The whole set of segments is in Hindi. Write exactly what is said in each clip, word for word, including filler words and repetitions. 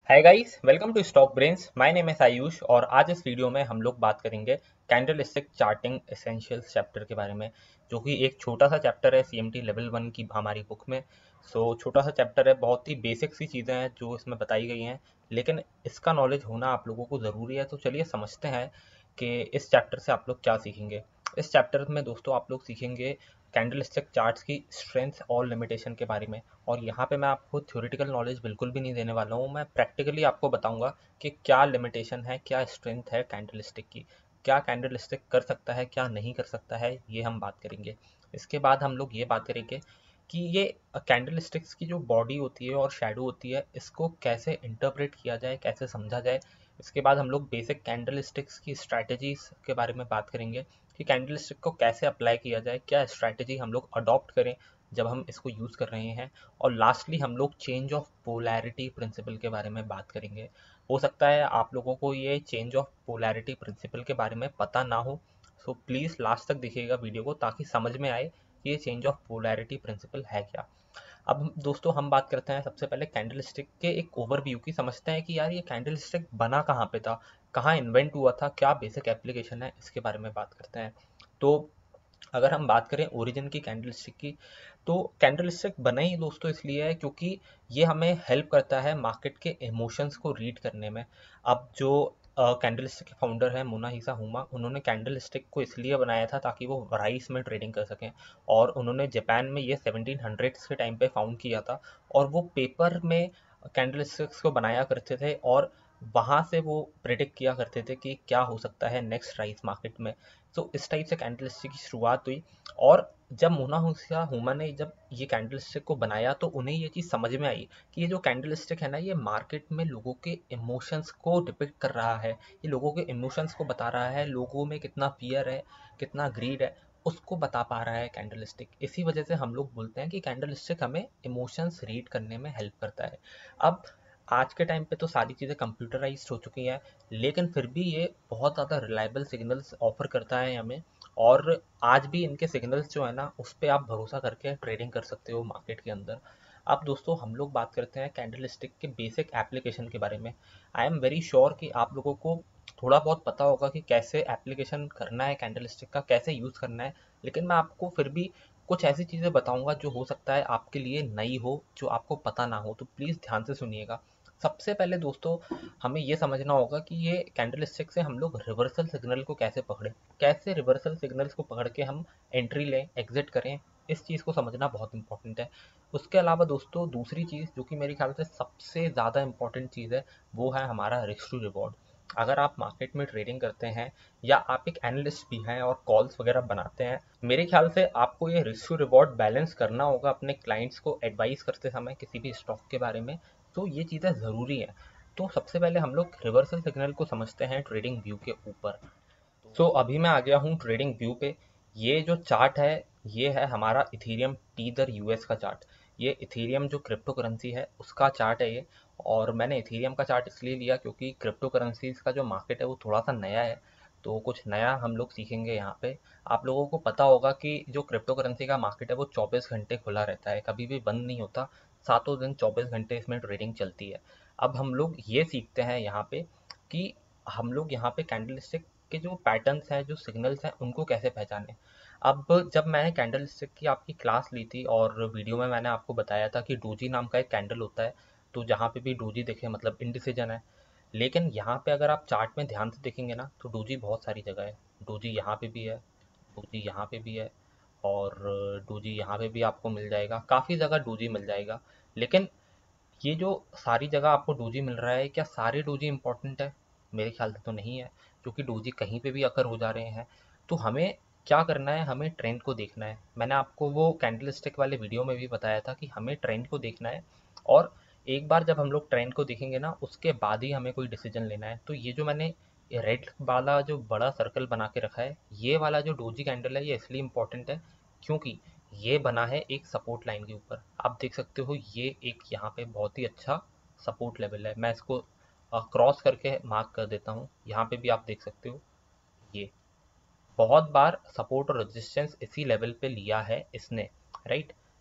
Hi guys, welcome to stock brains. My name है आयुष और आज इस वीडियो में हम लोग बात करेंगे कैंडलस्टिक चार्टिंग एसेंशियल्स चैप्टर के बारे में, जो कि एक छोटा सा चैप्टर है सीएमटी लेवल वन की हमारी बुक में। सो so, छोटा सा चैप्टर है, बहुत ही बेसिक सी चीज़ें हैं जो इसमें बताई गई हैं, लेकिन इसका नॉलेज होना आप लोगों को ज़रूरी है। तो चलिए समझते हैं कि इस चैप्टर से आप लोग क्या सीखेंगे। इस चैप्टर में दोस्तों आप लोग सीखेंगे कैंडलस्टिक चार्ट्स की स्ट्रेंथ और लिमिटेशन के बारे में। और यहाँ पे मैं आपको थ्योरेटिकल नॉलेज बिल्कुल भी नहीं देने वाला हूँ, मैं प्रैक्टिकली आपको बताऊंगा कि क्या लिमिटेशन है, क्या स्ट्रेंथ है कैंडलस्टिक की, क्या कैंडलस्टिक कर सकता है, क्या नहीं कर सकता है, ये हम बात करेंगे। इसके बाद हम लोग ये बात करेंगे कि ये कैंडलस्टिक्स की जो बॉडी होती है और शेडो होती है, इसको कैसे इंटरप्रेट किया जाए, कैसे समझा जाए। इसके बाद हम लोग बेसिक कैंडलस्टिक्स की स्ट्रैटेजीज के बारे में बात करेंगे कि कैंडलस्टिक को कैसे अप्लाई किया जाए, क्या स्ट्रैटेजी हम लोग अडॉप्ट करें जब हम इसको यूज़ कर रहे हैं। और लास्टली हम लोग चेंज ऑफ पोलैरिटी प्रिंसिपल के बारे में बात करेंगे। हो सकता है आप लोगों को ये चेंज ऑफ पोलैरिटी प्रिंसिपल के बारे में पता ना हो, सो प्लीज़ लास्ट तक देखिएगा वीडियो को ताकि समझ में आए कि ये चेंज ऑफ पोलैरिटी प्रिंसिपल है क्या। अब हम- दोस्तों हम बात करते हैं सबसे पहले कैंडलस्टिक के एक ओवरव्यू की, समझते हैं कि यार ये कैंडलस्टिक बना कहाँ पे था, कहाँ इन्वेंट हुआ था, क्या बेसिक एप्लीकेशन है, इसके बारे में बात करते हैं। तो अगर हम बात करें ओरिजिन की कैंडलस्टिक की, तो कैंडलस्टिक बना ही दोस्तों इसलिए है क्योंकि ये हमें हेल्प करता है मार्केट के इमोशंस को रीड करने में। अब जो कैंडलस्टिक के फाउंडर है मोनालिसा हुमा, उन्होंने कैंडलस्टिक को इसलिए बनाया था ताकि वो राइस में ट्रेडिंग कर सकें। और उन्होंने जापान में ये सेवनटीन हंड्रेड्स के टाइम पे फाउंड किया था, और वो पेपर में कैंडलस्टिक्स को बनाया करते थे और वहाँ से वो प्रिडिक्ट किया करते थे कि क्या हो सकता है नेक्स्ट राइस मार्केट में। तो इस टाइप से कैंडलस्टिक की शुरुआत हुई। और जब मोनालिसा हुमा ने जब ये कैंडलस्टिक को बनाया तो उन्हें ये चीज़ समझ में आई कि ये जो कैंडलस्टिक है ना, ये मार्केट में लोगों के इमोशंस को डिपिक्ट कर रहा है, ये लोगों के इमोशंस को बता रहा है, लोगों में कितना फियर है, कितना ग्रीड है, उसको बता पा रहा है कैंडलस्टिक। इसी वजह से हम लोग बोलते हैं कि कैंडलस्टिक हमें इमोशंस रीड करने में हेल्प करता है। अब आज के टाइम पे तो सारी चीज़ें कंप्यूटराइज्ड हो चुकी हैं, लेकिन फिर भी ये बहुत ज़्यादा रिलायबल सिग्नल्स ऑफर करता है हमें। और आज भी इनके सिग्नल्स जो है ना, उस पर आप भरोसा करके ट्रेडिंग कर सकते हो मार्केट के अंदर। अब दोस्तों हम लोग बात करते हैं कैंडलस्टिक के बेसिक एप्लीकेशन के बारे में। आई एम वेरी श्योर कि आप लोगों को थोड़ा बहुत पता होगा कि कैसे एप्लीकेशन करना है कैंडलस्टिक का, कैसे यूज़ करना है। लेकिन मैं आपको फिर भी कुछ ऐसी चीज़ें बताऊंगा जो हो सकता है आपके लिए नई हो, जो आपको पता ना हो, तो प्लीज़ ध्यान से सुनिएगा। सबसे पहले दोस्तों हमें ये समझना होगा कि ये कैंडलस्टिक से हम लोग रिवर्सल सिग्नल को कैसे पकड़ें, कैसे रिवर्सल सिग्नल्स को पकड़ के हम एंट्री लें, एग्जिट करें। इस चीज़ को समझना बहुत इंपॉर्टेंट है। उसके अलावा दोस्तों दूसरी चीज़ जो कि मेरे ख्याल से सबसे ज़्यादा इंपॉर्टेंट चीज़ है, वो है हमारा रिस्क टू रिवॉर्ड। अगर आप मार्केट में ट्रेडिंग करते हैं या आप एक एनालिस्ट भी हैं और कॉल्स वगैरह बनाते हैं, मेरे ख्याल से आपको ये रिस्क टू रिवॉर्ड बैलेंस करना होगा अपने क्लाइंट्स को एडवाइस करते समय किसी भी स्टॉक के बारे में। तो ये चीज़ें ज़रूरी हैं। तो सबसे पहले हम लोग रिवर्सल सिग्नल को समझते हैं ट्रेडिंग व्यू के ऊपर। सो so, अभी मैं आ गया हूँ ट्रेडिंग व्यू पे। ये जो चार्ट है, ये है हमारा इथीरियम टी दर यूएस का चार्ट। ये इथीरियम जो क्रिप्टो करेंसी है उसका चार्ट है ये। और मैंने इथीरियम का चार्ट इसलिए लिया क्योंकि क्रिप्टो करेंसीज का जो मार्केट है वो थोड़ा सा नया है, तो कुछ नया हम लोग सीखेंगे यहाँ पे। आप लोगों को पता होगा कि जो क्रिप्टो करेंसी का मार्केट है वो चौबीस घंटे खुला रहता है, कभी भी बंद नहीं होता। सातों दिन चौबीस घंटे इसमें ट्रेडिंग चलती है। अब हम लोग ये सीखते हैं यहाँ पे कि हम लोग यहाँ पे कैंडलस्टिक के जो पैटर्न्स हैं, जो सिग्नल्स हैं, उनको कैसे पहचानें। अब जब मैंने कैंडलस्टिक की आपकी क्लास ली थी और वीडियो में मैंने आपको बताया था कि डोजी नाम का एक कैंडल होता है, तो जहाँ पे भी डोजी दिखे मतलब इनडिसीजन है। लेकिन यहाँ पे अगर आप चार्ट में ध्यान से देखेंगे ना, तो डोजी बहुत सारी जगह है। डोजी यहाँ पे भी है, डोजी यहाँ पे भी है, और डोजी यहाँ पे भी आपको मिल जाएगा, काफ़ी जगह डोजी मिल जाएगा। लेकिन ये जो सारी जगह आपको डोजी मिल रहा है, क्या सारे डोजी इंपॉर्टेंट है? मेरे ख्याल से तो नहीं है, क्योंकि डोजी कहीं पे भी अकर हो जा रहे हैं। तो हमें क्या करना है, हमें ट्रेंड को देखना है। मैंने आपको वो कैंडलस्टिक वाले वीडियो में भी बताया था कि हमें ट्रेंड को देखना है। और एक बार जब हम लोग ट्रेंड को देखेंगे ना, उसके बाद ही हमें कोई डिसीजन लेना है। तो ये जो मैंने रेड वाला जो बड़ा सर्कल बना के रखा है, ये वाला जो डोजी कैंडल है, ये इसलिए इम्पोर्टेंट है क्योंकि ये बना है एक सपोर्ट लाइन के ऊपर। आप देख सकते हो ये एक यहाँ पे बहुत ही अच्छा सपोर्ट लेवल है। मैं इसको क्रॉस करके मार्क कर देता हूँ, यहाँ पे भी आप देख सकते हो। ये बहुत बार सपोर्ट और रेजिस्टेंस इसी लेवल पे लिया है इसने, राइट।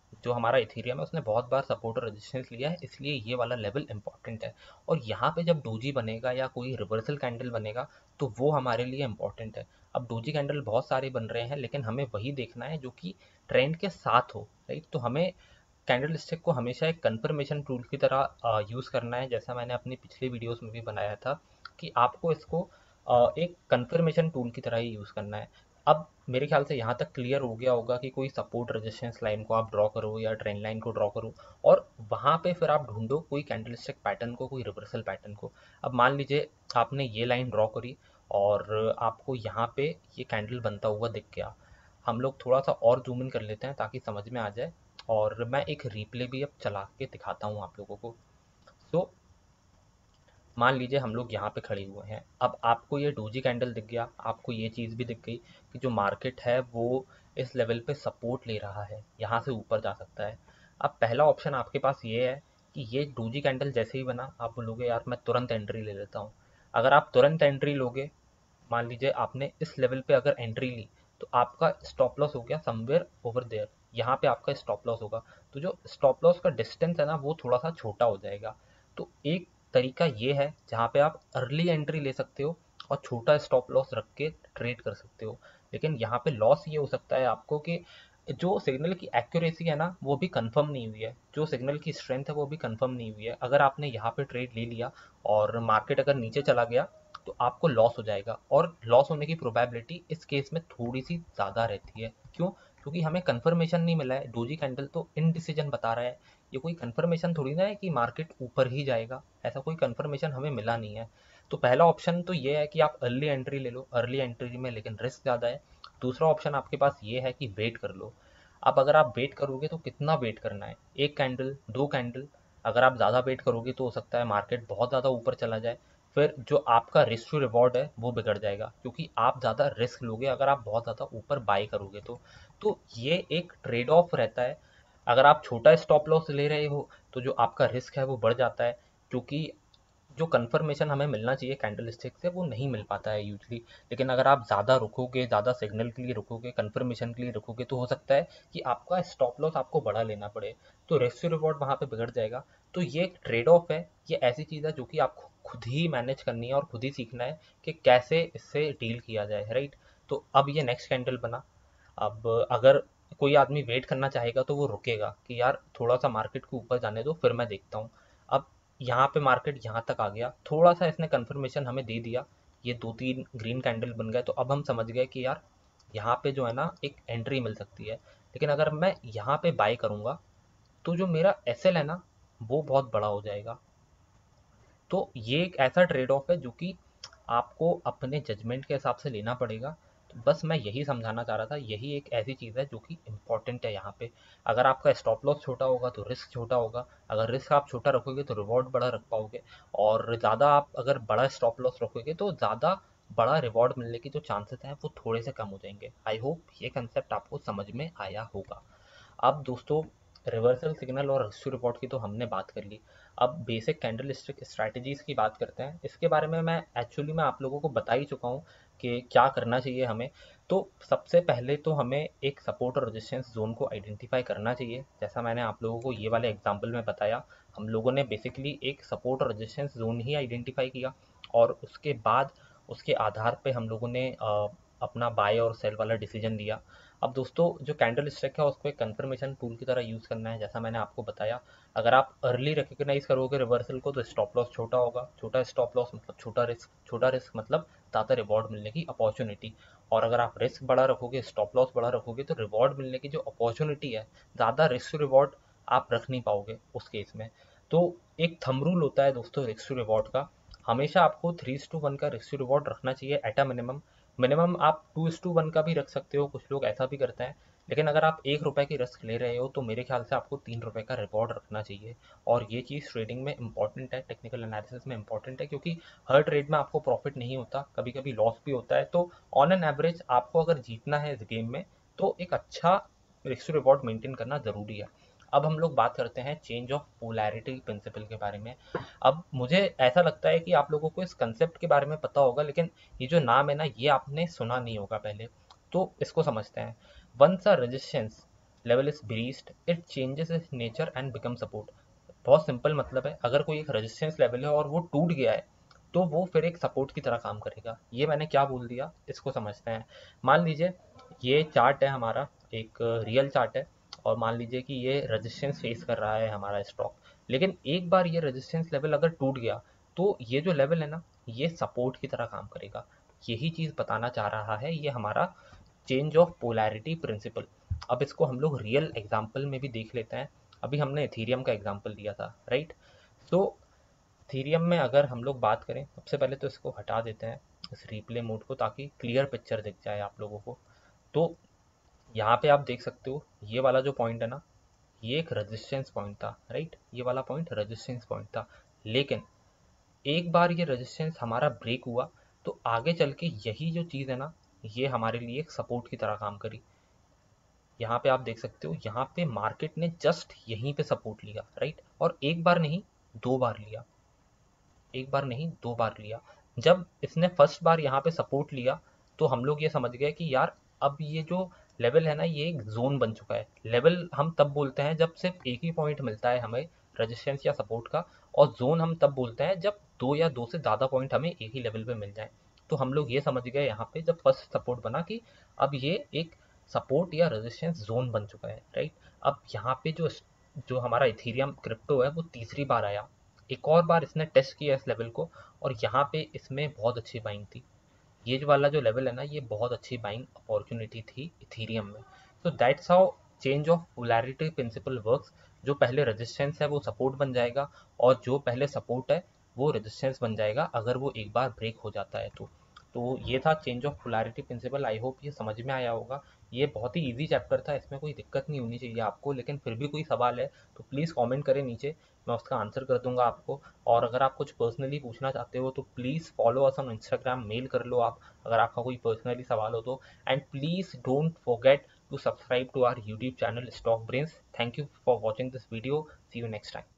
जो हमारा इथेरियम है उसने बहुत बार सपोर्ट और रेजिस्टेंस लिया है, इसलिए ये वाला लेवल इंपॉर्टेंट है। और यहाँ पे जब डोजी बनेगा या कोई रिवर्सल कैंडल बनेगा तो वो हमारे लिए इंपॉर्टेंट है। अब डोजी कैंडल बहुत सारे बन रहे हैं, लेकिन हमें वही देखना है जो कि ट्रेंड के साथ हो, राइट। तो हमें कैंडल स्टिक को हमेशा एक कंफर्मेशन टूल की तरह यूज़ करना है, जैसा मैंने अपनी पिछली वीडियोस में भी बनाया था कि आपको इसको अ, एक कंफर्मेशन टूल की तरह ही यूज़ करना है। अब मेरे ख्याल से यहाँ तक क्लियर हो गया होगा कि कोई सपोर्ट रेजिस्टेंस लाइन को आप ड्रॉ करो या ट्रेंड लाइन को ड्रॉ करो, और वहाँ पे फिर आप ढूंढो कोई कैंडल स्टिक पैटर्न को, कोई रिवर्सल पैटर्न को। अब मान लीजिए आपने ये लाइन ड्रॉ करी और आपको यहाँ पे ये कैंडल बनता हुआ दिख गया। हम लोग थोड़ा सा और जूम इन कर लेते हैं ताकि समझ में आ जाए, और मैं एक रिप्ले भी अब चला के दिखाता हूँ आप लोगों को। सो मान लीजिए हम लोग यहाँ पे खड़े हुए हैं, अब आपको ये डोजी कैंडल दिख गया, आपको ये चीज़ भी दिख गई कि जो मार्केट है वो इस लेवल पे सपोर्ट ले रहा है, यहाँ से ऊपर जा सकता है। अब पहला ऑप्शन आपके पास ये है कि ये डोजी कैंडल जैसे ही बना आप बोलोगे यार मैं तुरंत एंट्री ले लेता हूँ। अगर आप तुरंत एंट्री लोगे, मान लीजिए आपने इस लेवल पे अगर एंट्री ली, तो आपका स्टॉप लॉस हो गया समवेयर ओवर देयर, यहाँ पे आपका स्टॉप लॉस होगा। तो जो स्टॉप लॉस का डिस्टेंस है ना वो थोड़ा सा छोटा हो जाएगा। तो एक तरीका ये है जहाँ पे आप अर्ली एंट्री ले सकते हो और छोटा स्टॉप लॉस रख के ट्रेड कर सकते हो। लेकिन यहाँ पे लॉस ये हो सकता है आपको कि जो सिग्नल की एक्यूरेसी है ना वो भी कंफर्म नहीं हुई है, जो सिग्नल की स्ट्रेंथ है वो भी कंफर्म नहीं हुई है। अगर आपने यहाँ पे ट्रेड ले लिया और मार्केट अगर नीचे चला गया तो आपको लॉस हो जाएगा, और लॉस होने की प्रोबेबिलिटी इस केस में थोड़ी सी ज़्यादा रहती है। क्यों? क्योंकि हमें कंफर्मेशन नहीं मिला है, डोजी कैंडल तो इनडिसीजन बता रहा है। ये कोई कंफर्मेशन थोड़ी ना है कि मार्केट ऊपर ही जाएगा, ऐसा कोई कंफर्मेशन हमें मिला नहीं है। तो पहला ऑप्शन तो ये है कि आप अर्ली एंट्री ले लो, अर्ली एंट्री में लेकिन रिस्क ज़्यादा है। दूसरा ऑप्शन आपके पास ये है कि वेट कर लो। अब अगर आप वेट करोगे तो कितना वेट करना है, एक कैंडल, दो कैंडल? अगर आप ज़्यादा वेट करोगे तो हो सकता है मार्केट बहुत ज़्यादा ऊपर चला जाए, फिर जो आपका रिस्क टू रिवॉर्ड है वो बिगड़ जाएगा, क्योंकि आप ज़्यादा रिस्क लोगे अगर आप बहुत ज़्यादा ऊपर बाई करोगे तो तो ये एक ट्रेड ऑफ रहता है। अगर आप छोटा स्टॉप लॉस ले रहे हो तो जो आपका रिस्क है वो बढ़ जाता है, क्योंकि जो कंफर्मेशन हमें मिलना चाहिए कैंडल स्टिक से वो नहीं मिल पाता है यूजली। लेकिन अगर आप ज़्यादा रुकोगे, ज़्यादा सिग्नल के लिए रुकोगे, कंफर्मेशन के लिए रुकोगे, तो हो सकता है कि आपका स्टॉप लॉस आपको बड़ा लेना पड़े, तो रिस्क टू रिवॉर्ड वहाँ पे बिगड़ जाएगा। तो ये एक ट्रेड ऑफ है, ये ऐसी चीज़ है जो कि आपको खुद ही मैनेज करनी है और खुद ही सीखना है कि कैसे इससे डील किया जाए, राइट। तो अब ये नेक्स्ट कैंडल बना। अब अगर कोई आदमी वेट करना चाहेगा तो वो रुकेगा कि यार थोड़ा सा मार्केट को ऊपर जाने दो फिर मैं देखता हूँ। अब यहाँ पे मार्केट यहाँ तक आ गया, थोड़ा सा इसने कंफर्मेशन हमें दे दिया, ये दो तीन ग्रीन कैंडल बन गए, तो अब हम समझ गए कि यार यहाँ पे जो है ना एक एंट्री मिल सकती है। लेकिन अगर मैं यहाँ पे बाय करूँगा तो जो मेरा एस एल है ना वो बहुत बड़ा हो जाएगा। तो ये एक ऐसा ट्रेड ऑफ है जो कि आपको अपने जजमेंट के हिसाब से लेना पड़ेगा। तो बस मैं यही समझाना चाह रहा था, यही एक ऐसी चीज़ है जो कि इम्पॉर्टेंट है यहाँ पे। अगर आपका स्टॉप लॉस छोटा होगा तो रिस्क छोटा होगा, अगर रिस्क आप छोटा रखोगे तो रिवॉर्ड बड़ा रख पाओगे, और ज़्यादा आप अगर बड़ा स्टॉप लॉस रखोगे तो ज़्यादा बड़ा रिवॉर्ड मिलने की जो चांसेस हैं वो थोड़े से कम हो जाएंगे। आई होप ये कंसेप्ट आपको समझ में आया होगा। अब दोस्तों, रिवर्सल सिग्नल और रिस्क रिपोर्ट की तो हमने बात कर ली। अब बेसिक कैंडल स्टिक स्ट्रैटेजीज की बात करते हैं। इसके बारे में मैं एक्चुअली मैं आप लोगों को बता ही चुका हूँ कि क्या करना चाहिए हमें। तो सबसे पहले तो हमें एक सपोर्ट और रेजिस्टेंस जोन को आइडेंटिफाई करना चाहिए, जैसा मैंने आप लोगों को ये वाले एग्जाम्पल में बताया। हम लोगों ने बेसिकली एक सपोर्ट और रेजिस्टेंस जोन ही आइडेंटिफाई किया, और उसके बाद उसके आधार पे हम लोगों ने अ, अपना बाय और सेल वाला डिसीजन लिया। अब दोस्तों, जो कैंडल स्टिक है उसको एक कंफर्मेशन टूल की तरह यूज़ करना है, जैसा मैंने आपको बताया। अगर आप अर्ली रिकग्नाइज करोगे रिवर्सल को तो स्टॉप लॉस छोटा होगा, छोटा स्टॉप लॉस मतलब छोटा रिस्क, छोटा रिस्क मतलब ज़्यादा रिवॉर्ड मिलने की अपॉर्चुनिटी। और अगर आप रिस्क बड़ा रखोगे, स्टॉप लॉस बड़ा रखोगे, तो रिवॉर्ड मिलने की जो अपॉर्चुनिटी है, ज़्यादा रिस्क टू रिवॉर्ड आप रख नहीं पाओगे उस केस में। तो एक थंब रूल होता है दोस्तों रिस्क टू रिवॉर्ड का, हमेशा आपको थ्री टू वन का रिस्क टू रिवॉर्ड रखना चाहिए एट अ मिनिमम। मिनिमम आप टू इस टू वन का भी रख सकते हो, कुछ लोग ऐसा भी करते हैं। लेकिन अगर आप एक रुपए की रिस्क ले रहे हो तो मेरे ख्याल से आपको तीन रुपए का रिवॉर्ड रखना चाहिए। और ये चीज़ ट्रेडिंग में इंपॉर्टेंट है, टेक्निकल एनालिसिस में इंपॉर्टेंट है, क्योंकि हर ट्रेड में आपको प्रॉफिट नहीं होता, कभी कभी लॉस भी होता है। तो ऑन एन एवरेज आपको अगर जीतना है इस गेम में तो एक अच्छा रिस्क रिवॉर्ड मेंटेन करना ज़रूरी है। अब हम लोग बात करते हैं चेंज ऑफ पोलैरिटी प्रिंसिपल के बारे में। अब मुझे ऐसा लगता है कि आप लोगों को इस कंसेप्ट के बारे में पता होगा, लेकिन ये जो नाम है ना ये आपने सुना नहीं होगा पहले, तो इसको समझते हैं। Once a resistance level is breached it changes its nature and become support. बहुत सिंपल मतलब है, अगर कोई एक रेजिस्टेंस लेवल है और वो टूट गया है तो वो फिर एक सपोर्ट की तरह काम करेगा। ये मैंने क्या बोल दिया, इसको समझते हैं। मान लीजिए ये चार्ट है हमारा, एक रियल चार्ट है, और मान लीजिए कि ये रेजिस्टेंस फेस कर रहा है हमारा स्टॉक, लेकिन एक बार ये रेजिस्टेंस लेवल अगर टूट गया तो ये जो लेवल है ना, ये सपोर्ट की तरह काम करेगा। यही चीज़ बताना चाह रहा है ये हमारा चेंज ऑफ पोलैरिटी प्रिंसिपल। अब इसको हम लोग रियल एग्जाम्पल में भी देख लेते हैं। अभी हमने इथीरियम का एग्जाम्पल दिया था, राइट। सो इथीरियम में अगर हम लोग बात करें, सबसे पहले तो इसको हटा देते हैं इस रिप्ले मोड को, ताकि क्लियर पिक्चर दिख जाए आप लोगों को। तो यहाँ पे आप देख सकते हो ये वाला जो पॉइंट है ना, ये एक रेजिस्टेंस पॉइंट था, राइट। ये वाला पॉइंट रेजिस्टेंस पॉइंट था, लेकिन एक बार ये रेजिस्टेंस हमारा ब्रेक हुआ तो आगे चल के यही जो चीज़ है ना, ये हमारे लिए एक सपोर्ट की तरह काम करी। यहाँ पे आप देख सकते हो, यहाँ पे मार्केट ने जस्ट यहीं पे सपोर्ट लिया, राइट। और एक बार नहीं, दो बार लिया, एक बार नहीं दो बार लिया। जब इसने फर्स्ट बार यहाँ पे सपोर्ट लिया तो हम लोग ये समझ गए कि यार अब ये जो लेवल है ना, ये एक जोन बन चुका है। लेवल हम तब बोलते हैं जब सिर्फ एक ही पॉइंट मिलता है हमें रेजिस्टेंस या सपोर्ट का, और जोन हम तब बोलते हैं जब दो या दो से ज़्यादा पॉइंट हमें एक ही लेवल पे मिल जाए। तो हम लोग ये समझ गए यहाँ पे जब फर्स्ट सपोर्ट बना कि अब ये एक सपोर्ट या रेजिस्टेंस जोन बन चुका है, राइट। अब यहाँ पे जो जो हमारा इथीरियम क्रिप्टो है वो तीसरी बार आया, एक और बार इसने टेस्ट किया इस लेवल को, और यहाँ पे इसमें बहुत अच्छी बाइंग थी। ये जो वाला जो लेवल है ना, ये बहुत अच्छी बाइंग अपॉर्चुनिटी थी इथीरियम में। तो that's how change of polarity principle works. जो पहले रेजिस्टेंस है वो सपोर्ट बन जाएगा, और जो पहले सपोर्ट है वो रेजिस्टेंस बन जाएगा अगर वो एक बार ब्रेक हो जाता है तो। तो ये था change of polarity principle. I hope ये समझ में आया होगा। ये बहुत ही इजी चैप्टर था, इसमें कोई दिक्कत नहीं होनी चाहिए आपको, लेकिन फिर भी कोई सवाल है तो प्लीज़ कमेंट करें नीचे, मैं उसका आंसर कर दूंगा आपको। और अगर आप कुछ पर्सनली पूछना चाहते हो तो please follow us on Instagram, mail कर लो आप अगर आपका कोई पर्सनली सवाल हो तो। And please don't forget to subscribe to our YouTube channel stock brains. Thank you for watching this video, see you next time.